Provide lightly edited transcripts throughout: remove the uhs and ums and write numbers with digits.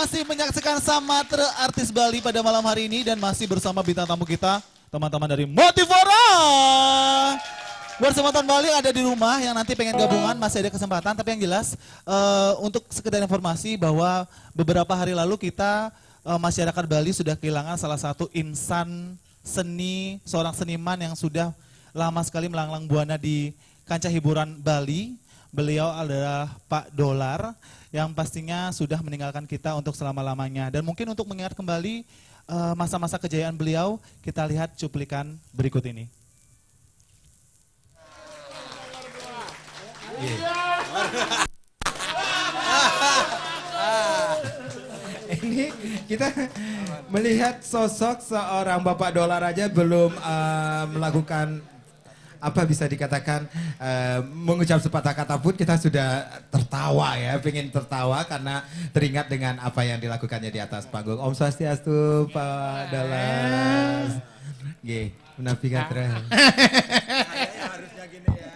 masih menyaksikan Samatra Artis Bali pada malam hari ini dan masih bersama bintang tamu kita, teman-teman dari Motivora. Buat teman-teman Bali ada di rumah yang nanti pengen gabungan masih ada kesempatan, tapi yang jelas untuk sekedar informasi bahwa beberapa hari lalu kita masyarakat Bali sudah kehilangan salah satu insan seni, seorang seniman yang sudah lama sekali melanglang buana di kancah hiburan Bali. Beliau adalah Pak Dolar yang pastinya sudah meninggalkan kita untuk selama-lamanya. Dan mungkin untuk mengingat kembali masa-masa kejayaan beliau, kita lihat cuplikan berikut ini. Ini kita melihat sosok seorang Bapak Dolar aja belum melakukan apa bisa dikatakan mengucap sepatah kata pun kita sudah tertawa ya, pengen tertawa karena teringat dengan apa yang dilakukannya di atas panggung. Om Swastiastu Pak Dolar. Nggih, menapi katra. Harusnya gini ya.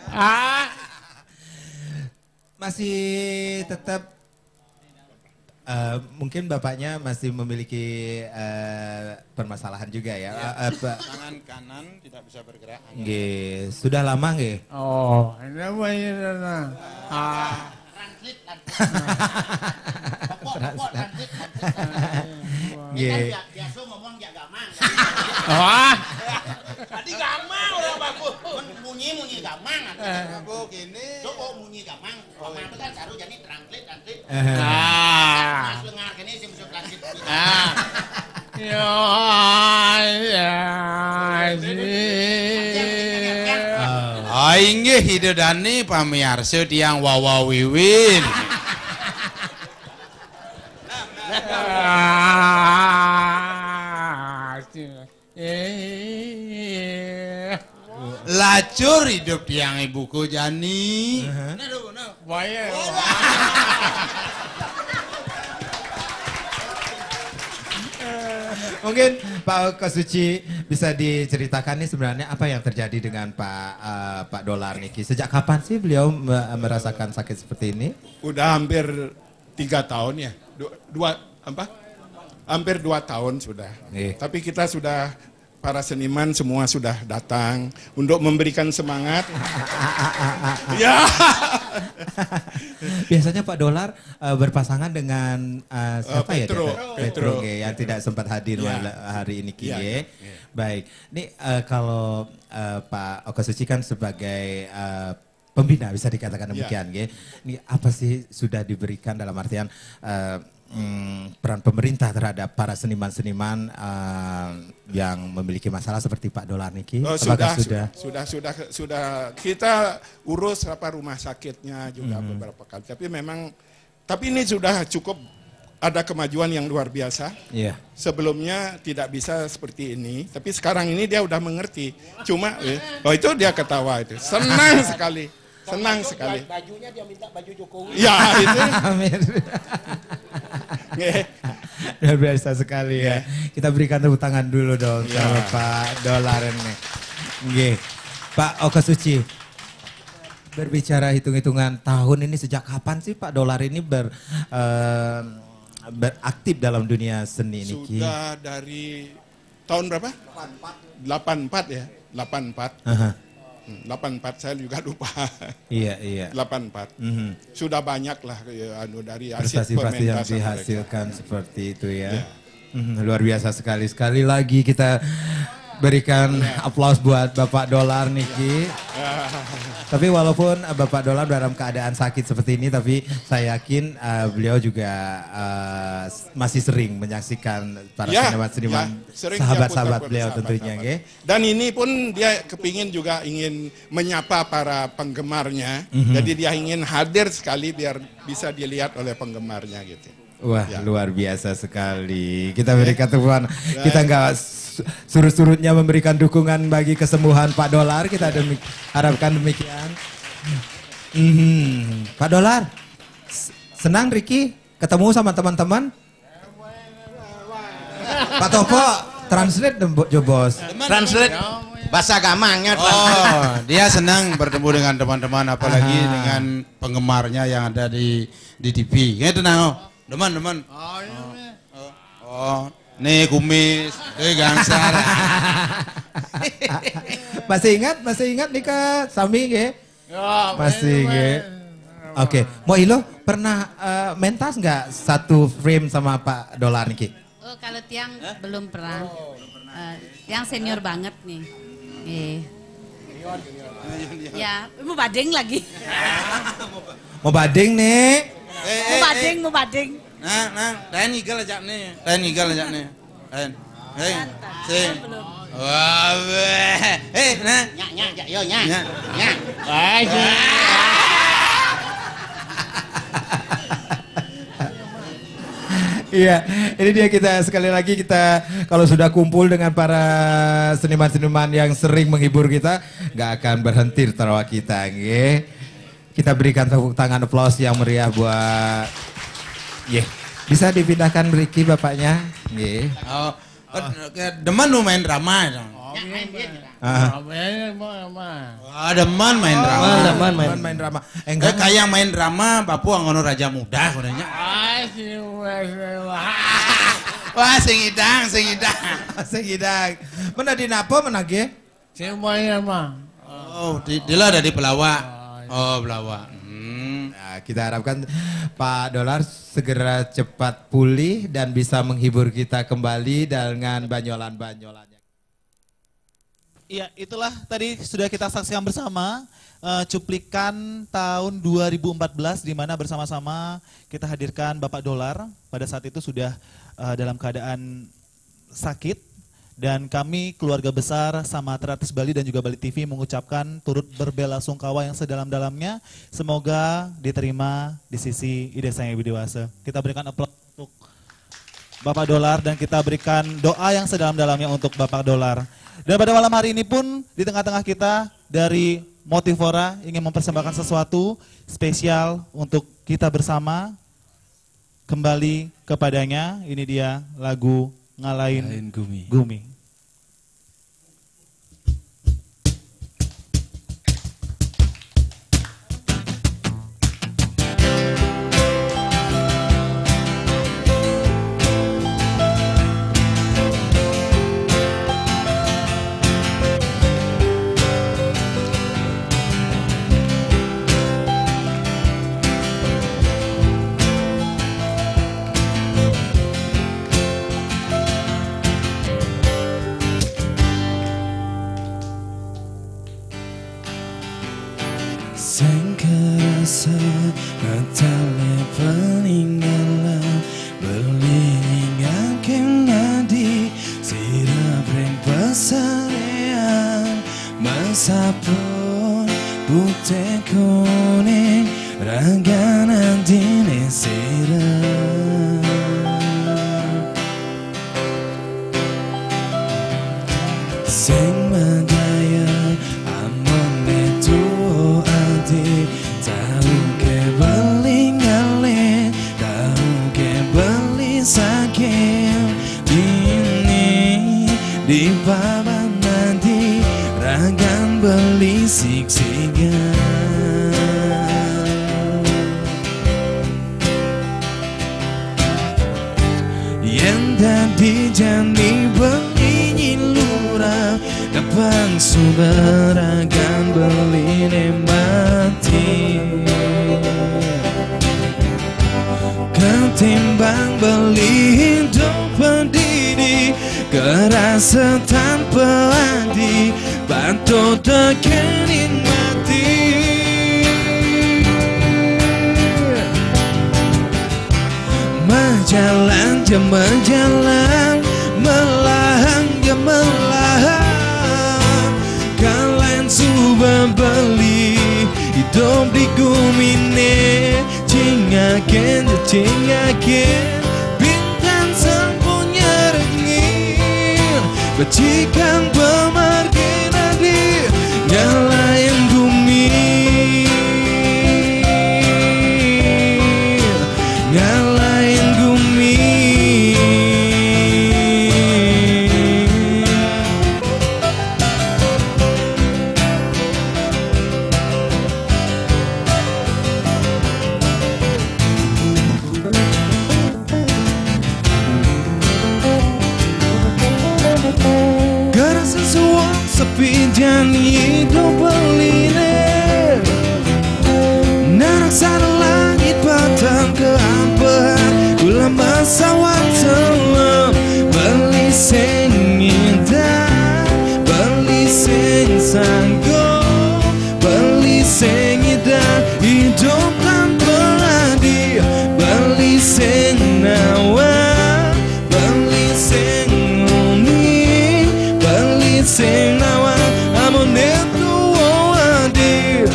Masih tetap mungkin bapaknya masih memiliki permasalahan juga ya. Tangan kanan tidak bisa bergerak. Nggih, sudah lama nggih? Oh, ini apa ini? Nggih. Biasa ngomong ya gamang. Wah, Tadi gamang orang bagus. Munyi gamang. Aku gini. Coba munyi gamang. Gamang itu kan saru jadi translate. Mas dengar gini sih musuh translate. Inggih hidedani pamiarsa tiang wawawiwin. Lacur hidup tiang ibuku Jani. Bayar. Mungkin Pak Kosuci bisa diceritakan nih sebenarnya apa yang terjadi dengan Pak Dolar Niki. Sejak kapan sih beliau merasakan sakit seperti ini? Udah hampir 3 tahun ya. Hampir 2 tahun sudah. Tapi kita sudah, para seniman semua sudah datang untuk memberikan semangat. Ya. Biasanya Pak Dolar berpasangan dengan siapa Petro, ya? Petro yang tidak sempat hadir ya. hari ini Ki. Ya. Baik. Ini kalau Pak Okasuci kan sebagai pembina bisa dikatakan demikian, ya. Ini apa sih sudah diberikan dalam artian peran pemerintah terhadap para seniman-seniman yang memiliki masalah seperti Pak Dolar Niki? Sudah kita urus rumah sakitnya juga beberapa kali. Tapi ini sudah cukup ada kemajuan yang luar biasa. Iya. Sebelumnya tidak bisa seperti ini, tapi sekarang ini dia udah mengerti. Cuma itu dia ketawa itu. Senang sekali. Senang sekali. Bajunya dia minta baju Jokowi. Ya, itu. Amin. Luar biasa sekali ya. Kita berikan tepuk tangan dulu dong sama Pak Dolar ini. Nggih. Pak Okasuci, berbicara hitung-hitungan tahun ini sejak kapan sih Pak Dolar ini beraktif dalam dunia seni ini? Sudah dari tahun berapa? 84 ya. 84. 84 saya juga lupa. Iya. 84. Sudah banyak lah dari hasil prestasi-prestasi yang dihasilkan seperti itu ya. Luar biasa sekali. Sekali lagi kita berikan aplaus buat Bapak Dolar Niki. Tapi walaupun Bapak Dolar dalam keadaan sakit seperti ini, tapi saya yakin beliau juga masih sering menyaksikan para seniman-seniman, sahabat-sahabat beliau tentunya. Dan ini pun dia kepingin juga ingin menyapa para penggemarnya. Jadi dia ingin hadir sekali biar bisa dilihat oleh penggemarnya gitu. Wah, luar biasa sekali. Kita berikan tepuan. Kita nggak surut-surutnya memberikan dukungan bagi kesembuhan Pak Dolar. Kita harapkan demikian. Pak Dolar, senang Ricky ketemu sama teman-teman. Pak Topo, translate jo bos. Translate bahasa gamangnya. Oh, dia senang bertemu dengan teman-teman, apalagi dengan penggemarnya yang ada di TV. Gitu nah, teman-teman. Oh, nih kumis, gangsar. Masih ingat nih Kak Sami nggih? Ya, Masih nggih. Oke, Mo Ilo pernah mentas nggak satu frame sama Pak Dolar nih Ki? Oh, kalau Tiang belum pernah. Tiang senior banget nih. Ya, mau bading lagi. Mau bading nih? Mau bading. Nah, lain igal aja nih. Lain. Belum. Wah, nah. Nya. Iya, ini dia kita sekali lagi kita kalau sudah kumpul dengan para seniman-seniman yang sering menghibur kita, nggak akan berhenti tertawa kita, nggih. Kita berikan tepuk tangan aplaus yang meriah buat, bisa dipindahkan Ricky bapaknya, nggih. Oh, demen lu main drama dong. Demen main drama. Demen main drama. Enggak kayak main drama, Bapu ngono raja muda kodenya. Wah, sing idang. Mana di Napo mana ge? Semuanya mah. Oh, dia ada di Pelawak. Oh, Pelawak. Nah, kita harapkan Pak Dolar segera cepat pulih dan bisa menghibur kita kembali dengan banyolan-banyolannya. Iya, itulah tadi sudah kita saksikan bersama cuplikan tahun 2014 di mana bersama-sama kita hadirkan Bapak Dolar. Pada saat itu sudah dalam keadaan sakit dan kami keluarga besar sama Artis Bali dan juga Bali TV mengucapkan turut berbelasungkawa yang sedalam-dalamnya. Semoga diterima di sisi Ide Sang Ibu Dewasa. Kita berikan aplaus untuk Bapak Dolar dan kita berikan doa yang sedalam-dalamnya untuk Bapak Dolar. Dan pada malam hari ini pun di tengah-tengah kita dari Motivora ingin mempersembahkan sesuatu spesial untuk kita bersama. Kembali kepadanya, ini dia lagu Ngalahin Gumi. Sing kerasa ngatale peninggalan berlinggakan nadi sirap ring pesarean masapun putih kuning ragana dine sirap sing madaya amone tuo adi tahu ke belingale tahu ke beli sakit ini di bawah nanti ragan beli siksikan yang tadi jani beli lurah gampang suberagan beli mati ketimbang beli hidup pendiri kerasa tanpa adi bantu tekenin mati Majalan jam menjalan melahang jam melahang kalian sudah beli hidup di gumine cingaken bintang sang punya rengin becikan pemargi nadi nyalain bumi nyalain bumi sepi dan hidup berlinear. Naraksa langit batang keampehan ulah masa waktu beli sing indah, beli sing sanggup, beli sing indah hidup tanpa adil, beli sing nawa, beli sing uni, beli sing nawa amun itu adil.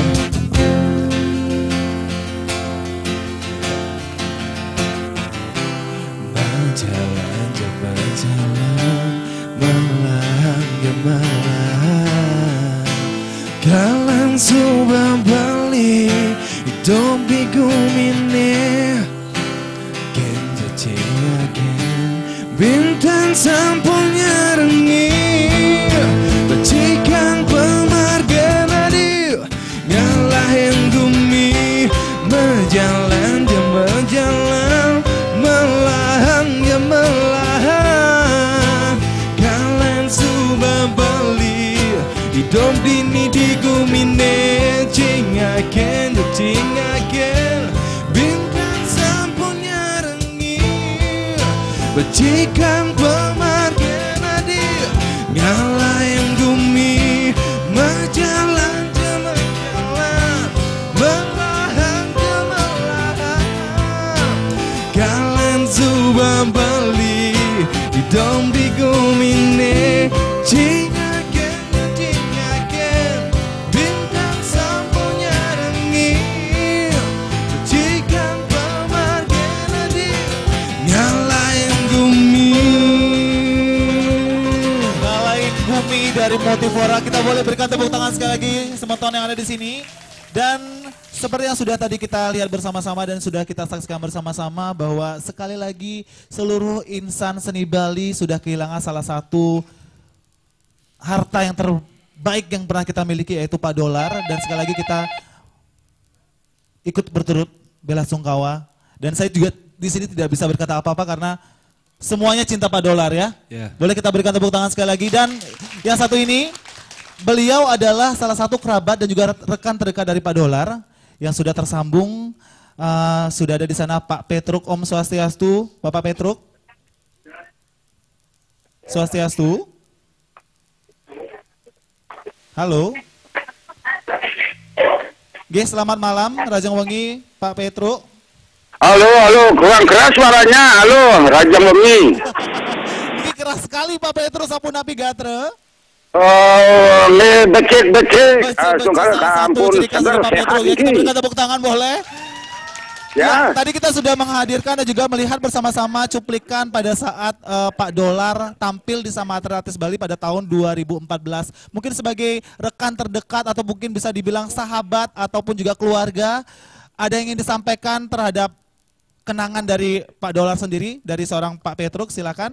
Berjalan, berjalan, malahan kalang subah balik hidup di gumine Kenja ciagen bintang sampul nyarengi Becikan pemarga adil nyalahin gumi berjalan dia berjalan malahan dia malahan kalian subah beli hidup dini di gumine cingaken bintang sampun nyarengi becikan pemargen adil nyalain gumi berjalan berjalan malahan kalian subah beli hidup di gumine cingaken bintang sampul nyarengi becikan pemargen adil nyalain gumi. Nyalain Bumi dari Motivora. Kita boleh berikan tepuk tangan sekali lagi teman-teman yang ada di sini. Dan seperti yang sudah tadi kita lihat bersama-sama dan sudah kita saksikan bersama-sama bahwa sekali lagi seluruh insan seni Bali sudah kehilangan salah satu harta yang terbaik yang pernah kita miliki yaitu Pak Dolar. Dan sekali lagi kita ikut berturut bela sungkawa. Dan saya juga di sini tidak bisa berkata apa-apa karena semuanya cinta Pak Dolar ya. Boleh kita berikan tepuk tangan sekali lagi. Dan yang satu ini, beliau adalah salah satu kerabat dan juga rekan terdekat dari Pak Dolar yang sudah tersambung. Sudah ada di sana Pak Petruk. Om Swastiastu, Bapak Petruk. Swastiastu. Halo. Oke, selamat malam Rajang Wengi, Pak Petruk. Halo, kurang keras suaranya. Halo, Rajang Wengi. Ini keras sekali Pak Petruk, sapunapi gatre. Oh, becek. Salah satu ciri khas dari Pak Petruk. Ya, kita berikan tepuk tangan boleh. Ya, tadi kita sudah menghadirkan dan juga melihat bersama-sama cuplikan pada saat Pak Dolar tampil di Samatra Artis Bali pada tahun 2014. Mungkin sebagai rekan terdekat atau mungkin bisa dibilang sahabat ataupun juga keluarga, ada yang ingin disampaikan terhadap kenangan dari Pak Dolar sendiri, dari seorang Pak Petruk, silakan.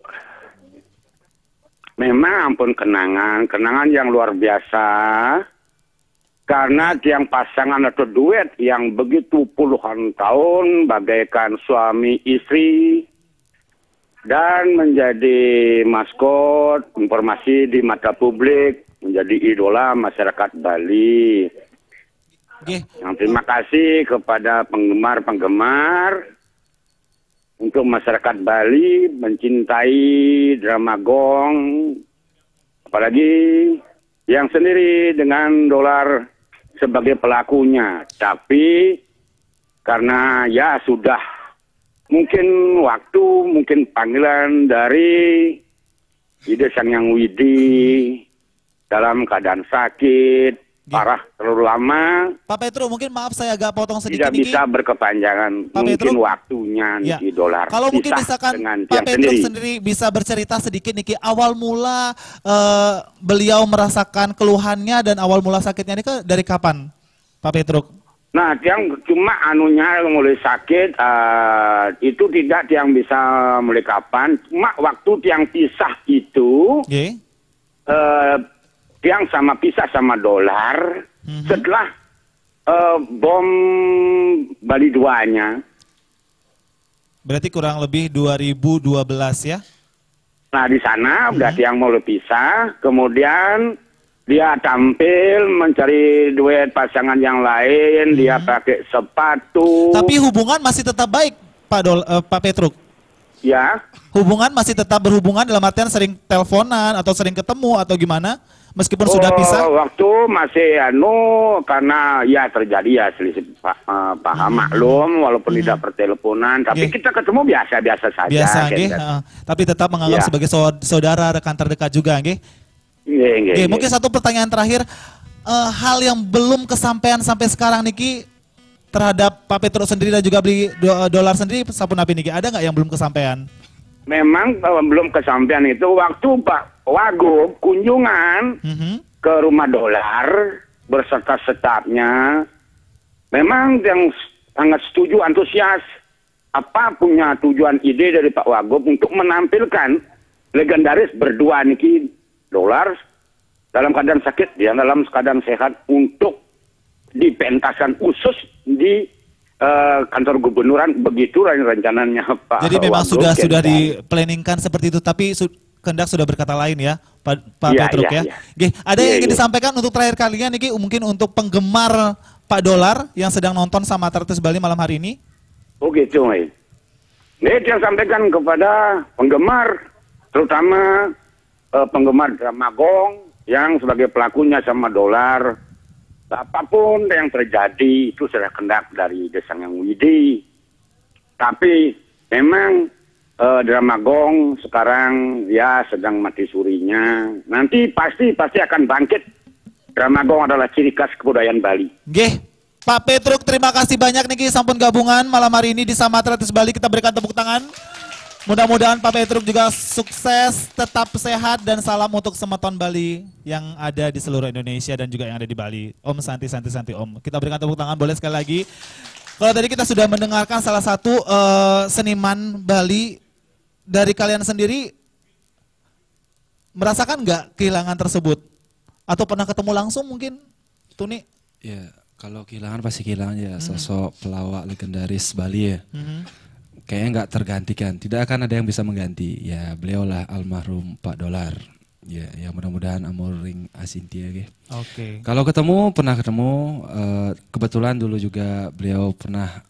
Memang ampun kenangan yang luar biasa. Karena tiang pasangan atau duet yang begitu puluhan tahun bagaikan suami istri dan menjadi maskot informasi di mata publik, menjadi idola masyarakat Bali. Terima kasih kepada penggemar-penggemar untuk masyarakat Bali mencintai drama gong, apalagi yang sendiri dengan Dolar sebagai pelakunya, tapi karena ya sudah mungkin waktu, mungkin panggilan dari Ide Sang Yang Widi dalam keadaan sakit, parah terlalu lama. Pak Petruk, mungkin maaf saya agak potong sedikit. Tidak bisa berkepanjangan, Pak mungkin Petruk, waktunya Niki Dolar. Kalau mungkin misalkan Pak Petruk sendiri bisa bercerita sedikit Niki, awal mula beliau merasakan keluhannya dan awal mula sakitnya ini dari kapan Pak Petruk? Nah, yang cuma anunya mulai sakit itu tidak yang bisa mulai kapan, cuma waktu yang pisah itu. Yang sama pisah sama Dolar setelah bom Bali 2-nya. Berarti kurang lebih 2012 ya? Nah di sana udah tiang mau pisah, kemudian dia tampil mencari duet pasangan yang lain, dia pakai sepatu. Tapi hubungan masih tetap baik, Pak Petruk. Ya. Hubungan masih tetap berhubungan dalam artian sering teleponan atau sering ketemu atau gimana? Meskipun sudah pisah? Waktu masih karena ya terjadi ya selisih paham maklum walaupun tidak perteleponan, tapi kita ketemu biasa-biasa saja. Biasa, tapi tetap menganggap sebagai saudara, rekan terdekat juga, nggih. Mungkin satu pertanyaan terakhir, hal yang belum kesampaian sampai sekarang niki terhadap Pak Petruk sendiri dan juga beli dolar sendiri, sapun api niki, ada nggak yang belum kesampaian? Memang belum kesampaian itu waktu Pak Wagub kunjungan ke rumah dolar berserta stafnya. Memang yang sangat setuju, antusias. Apa punya tujuan ide dari Pak Wagub untuk menampilkan legendaris berdua niki dolar dalam keadaan sakit, dia dalam keadaan sehat untuk dipentaskan khusus di kantor gubernuran, begitu rencananya Pak. Jadi memang sudah diplaningkan seperti itu, tapi kehendak sudah berkata lain ya, Pak Petruk ya. Ada yang ingin disampaikan untuk terakhir kalinya niki, mungkin untuk penggemar Pak Dolar yang sedang nonton sama Artis Bali malam hari ini? Oh gitu, ini yang sampaikan kepada penggemar, terutama penggemar drama Gong yang sebagai pelakunya sama Dolar. Apapun yang terjadi itu sudah kehendak dari Desa Yang Widi. Tapi memang drama Gong sekarang ya sedang mati surinya. Nanti pasti akan bangkit. Drama Gong adalah ciri khas kebudayaan Bali. Pak Petruk, terima kasih banyak niki sampun gabungan malam hari ini di Samatra Artis Bali. Kita berikan tepuk tangan. Mudah-mudahan Pak Petruk juga sukses, tetap sehat, dan salam untuk semeton Bali yang ada di seluruh Indonesia dan juga yang ada di Bali. Om Santi Om. Kita berikan tepuk tangan boleh sekali lagi. Kalau tadi kita sudah mendengarkan salah satu seniman Bali, dari kalian sendiri merasakan nggak kehilangan tersebut? Atau pernah ketemu langsung mungkin, Tuni? Ya, kalau kehilangan pasti kehilangan ya, sosok pelawak legendaris Bali ya. Kayaknya nggak tergantikan, tidak akan ada yang bisa mengganti. Ya beliau lah almarhum Pak Dolar. Ya, ya mudah-mudahan amuring asintia gitu. Oke. Kalau pernah ketemu, kebetulan dulu juga beliau pernah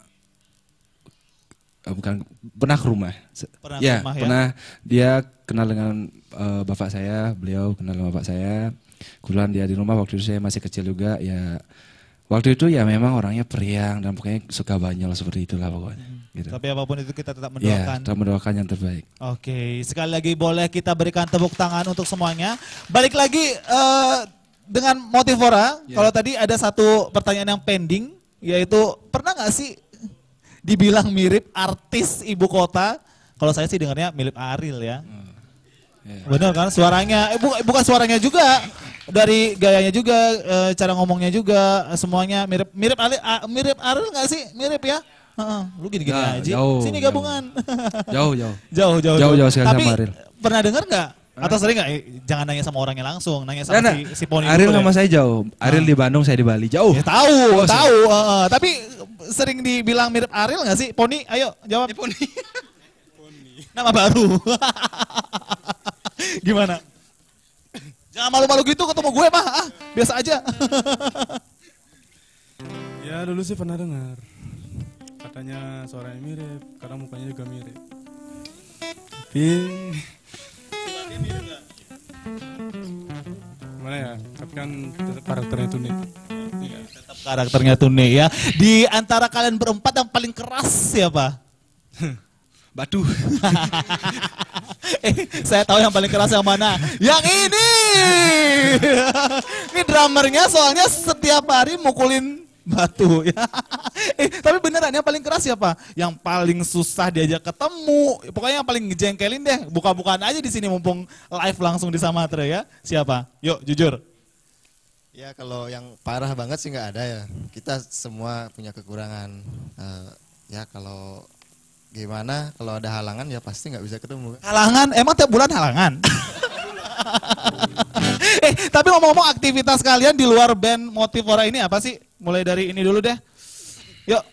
pernah ke rumah. Pernah dia kenal dengan bapak saya, beliau kenal dengan bapak saya. Kebetulan dia di rumah waktu itu saya masih kecil juga ya. Waktu itu ya memang orangnya periang dan pokoknya suka banyol seperti itulah pokoknya. Gitu. Tapi apapun itu kita tetap mendoakan. Ya, tetap mendoakan yang terbaik. Oke, sekali lagi boleh kita berikan tepuk tangan untuk semuanya. Balik lagi dengan Motivora. Kalau tadi ada satu pertanyaan yang pending, yaitu pernah nggak sih dibilang mirip artis ibu kota? Kalau saya sih dengarnya mirip Ariel ya. Benar kan? Suaranya, bukan suaranya juga. Dari gayanya juga, cara ngomongnya juga, semuanya mirip Ariel nggak sih? Mirip ya? Lu gini-gini aja. Sini gabungan. Jauh sekali sama Ariel. Pernah dengar nggak? Atau sering nggak? Jangan nanya sama orangnya langsung, nanya sama si Poni. Ariel sama saya jauh. Ariel di Bandung, saya di Bali. Jauh. Ya, tahu. Tapi sering dibilang mirip Ariel nggak sih? Poni, ayo jawab. Poni. Nama baru. Gimana? Jangan malu-malu gitu ketemu gue mah. Biasa aja. Ya dulu sih pernah dengar. Katanya suaranya mirip, karena mukanya juga mirip. Tapi gimana ya? Tapi kan tetap karakternya Tuni. Ya, tetap karakternya Tuni ya. Di antara kalian berempat yang paling keras siapa? Batu. Saya tahu yang paling keras yang mana. Yang ini. Ini drummernya soalnya setiap hari mukulin batu ya. Tapi beneran yang paling keras siapa? Yang paling susah diajak ketemu. Pokoknya yang paling ngejengkelin deh. Buka-bukaan aja di sini mumpung live langsung di Samatra ya. Siapa? Yuk jujur. Ya kalau yang parah banget sih nggak ada ya. Kita semua punya kekurangan. Ya kalau gimana kalau ada halangan ya pasti nggak bisa ketemu. Halangan? Emang tiap bulan halangan? Tapi ngomong-ngomong aktivitas kalian di luar band Motivora ini apa sih? Mulai dari ini dulu deh. Yuk.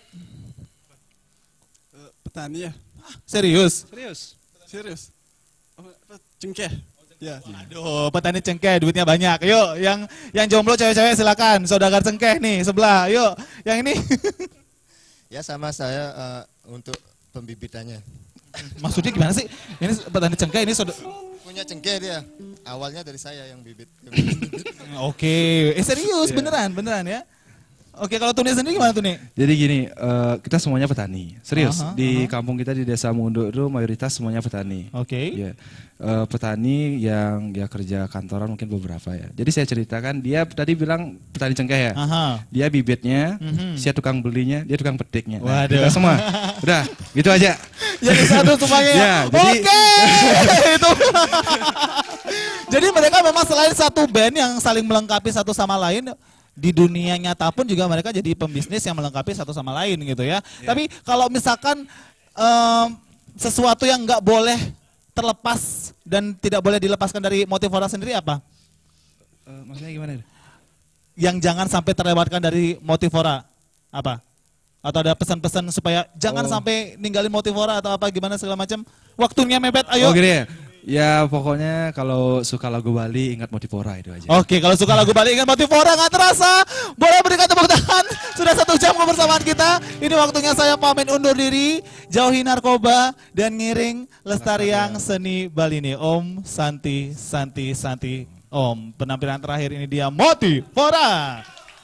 Petani ya? Serius? Serius. Cengkeh. Ya. Aduh, petani cengkeh duitnya banyak. Yuk, yang jomblo cewek-cewek silakan. Saudagar cengkeh nih sebelah. Yuk, yang ini. Ya sama saya untuk pembibitannya. Maksudnya gimana sih? Ini petani cengkeh ini punya cengkeh dia. Awalnya dari saya yang bibit. Oke, serius beneran ya. Oke, kalau Tuni sendiri gimana Tuni? Jadi gini, kita semuanya petani. Serius, di kampung kita di Desa Munduk itu mayoritas semuanya petani. Oke. Ya, petani yang ya kerja kantoran mungkin beberapa ya. Jadi saya ceritakan, dia tadi bilang petani cengkeh ya. Dia bibitnya, saya tukang belinya, dia tukang petiknya. Nah, kita semua. Udah, gitu aja. Jadi satu semuanya ya. Oke. Itu. Jadi mereka memang selain satu band yang saling melengkapi satu sama lain, di dunia nyata pun juga mereka jadi pembisnis yang melengkapi satu sama lain gitu ya. Tapi kalau misalkan sesuatu yang nggak boleh terlepas dan tidak boleh dilepaskan dari Motivora sendiri apa? Maksudnya gimana? Yang jangan sampai terlewatkan dari Motivora apa? Atau ada pesan-pesan supaya jangan sampai ninggalin Motivora atau apa gimana segala macam? Waktunya mepet, ayo. Oh gini ya? Ya pokoknya kalau suka lagu Bali ingat Motivora itu aja. Oke, kalau suka lagu Bali ingat Motivora, nggak terasa. Boleh berikan tepuk tangan. Sudah 1 jam kebersamaan kita. Ini waktunya saya pamit undur diri. Jauhi narkoba dan ngiring lestarian seni Bali ini. Om Santi Santi Santi Om. Penampilan terakhir ini dia Motivora.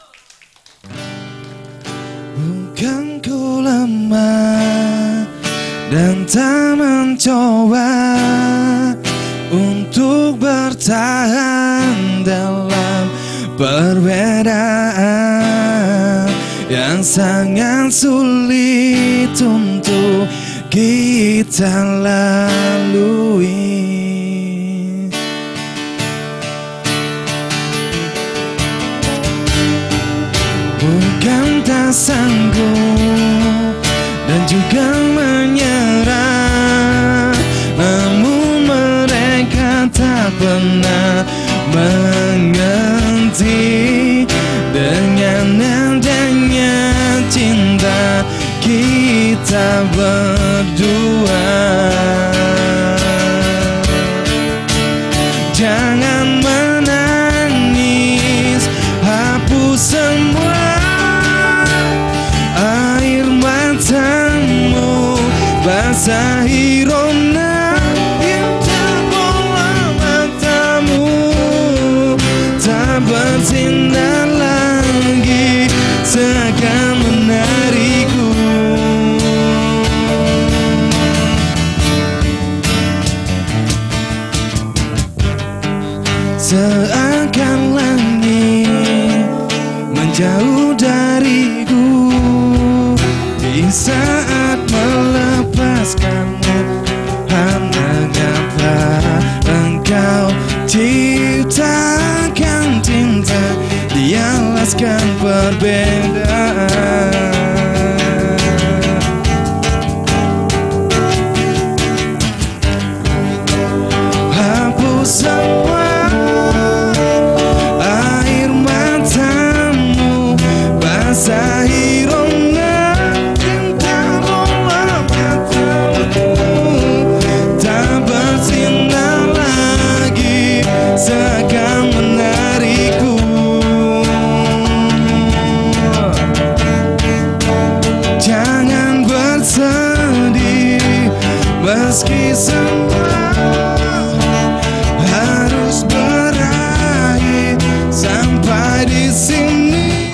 Bukan ku lemah dan tak mencoba untuk bertahan dalam perbedaan yang sangat sulit untuk kita lalui. Bukan tak sanggup dan juga menyerah, namun mereka tak pernah mengerti dengan adanya cinta kita berdua. Jangan menangis, hapus semua air matamu, basahi rona indah bola matamu, tak bersinar lagi seakan menarikku. Seakan langit menjauh dariku di saat melepaskanmu. Mengapa engkau ciptakan cinta dialaskan perbedaan? Hapus semua air matamu, basahi rona cinta bola matamu, tak bersinar lagi seakan menarikku. Jangan bersedih meski semua harus berakhir sampai di sini.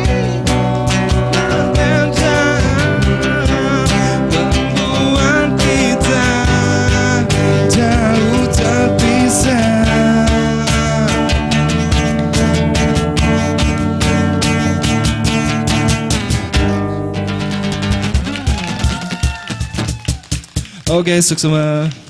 Membuat kita jauh terpisah. Oke, sukses semua.